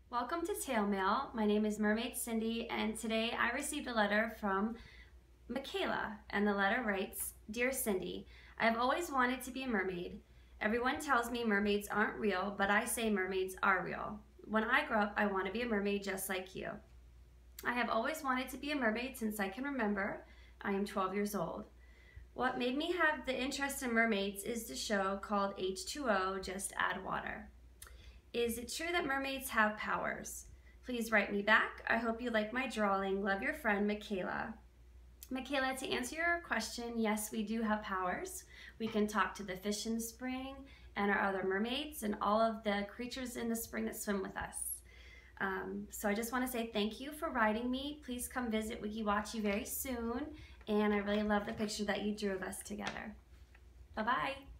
Welcome to Tail Mail. My name is Mermaid Cyndi, and today I received a letter from Makayla, and the letter writes, "Dear Cyndi, I've always wanted to be a mermaid. Everyone tells me mermaids aren't real, but I say mermaids are real. When I grow up, I want to be a mermaid just like you. I have always wanted to be a mermaid since I can remember. I am 12 years old. What made me have the interest in mermaids is the show called H2O, Just Add Water. Is it true that mermaids have powers? Please write me back. I hope you like my drawing. Love, your friend, Makayla." Makayla, to answer your question, yes, we do have powers. We can talk to the fish in the spring and our other mermaids and all of the creatures in the spring that swim with us. So I just want to say thank you for writing me. Please come visit Weeki Wachee very soon. And I really love the picture that you drew of us together. Bye-bye.